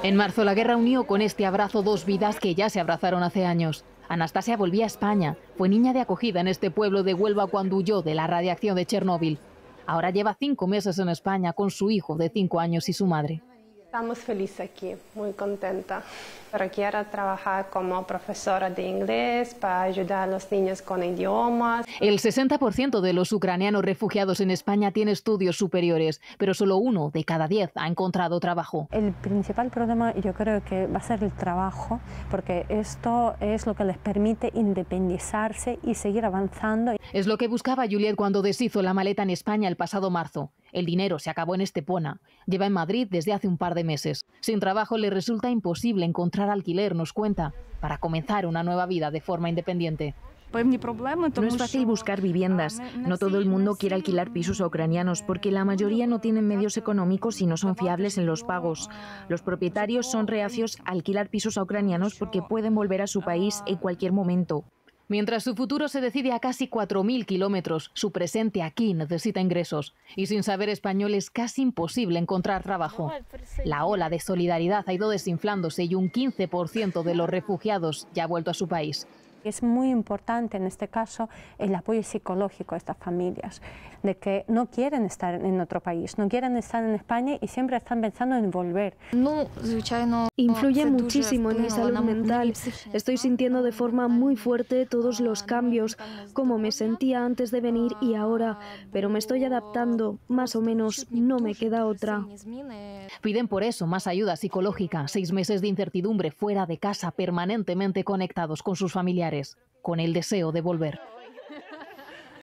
En marzo la guerra unió con este abrazo dos vidas que ya se abrazaron hace años. Anastasia volvía a España. Fue niña de acogida en este pueblo de Huelva cuando huyó de la radiación de Chernóbil. Ahora lleva 5 meses en España con su hijo de 5 años y su madre. Estamos felices aquí, muy contenta. Pero quiero trabajar como profesora de inglés para ayudar a los niños con idiomas. El 60% de los ucranianos refugiados en España tiene estudios superiores, pero solo 1 de cada 10 ha encontrado trabajo. El principal problema yo creo que va a ser el trabajo, porque esto es lo que les permite independizarse y seguir avanzando. Es lo que buscaba Juliet cuando deshizo la maleta en España el pasado marzo. El dinero se acabó en Estepona. Lleva en Madrid desde hace un par de meses. Sin trabajo le resulta imposible encontrar alquiler, nos cuenta, para comenzar una nueva vida de forma independiente. No es fácil buscar viviendas. No todo el mundo quiere alquilar pisos a ucranianos porque la mayoría no tienen medios económicos y no son fiables en los pagos. Los propietarios son reacios a alquilar pisos a ucranianos porque pueden volver a su país en cualquier momento. Mientras su futuro se decide a casi 4.000 kilómetros, su presente aquí necesita ingresos. Y sin saber español es casi imposible encontrar trabajo. La ola de solidaridad ha ido desinflándose y un 15% de los refugiados ya ha vuelto a su país. Es muy importante en este caso el apoyo psicológico a estas familias, de que no quieren estar en otro país, no quieren estar en España y siempre están pensando en volver. Influye muchísimo en mi salud mental. Estoy sintiendo de forma muy fuerte todos los cambios, como me sentía antes de venir y ahora, pero me estoy adaptando, más o menos, no me queda otra. Piden por eso más ayuda psicológica, 6 meses de incertidumbre fuera de casa, permanentemente conectados con sus familiares, con el deseo de volver.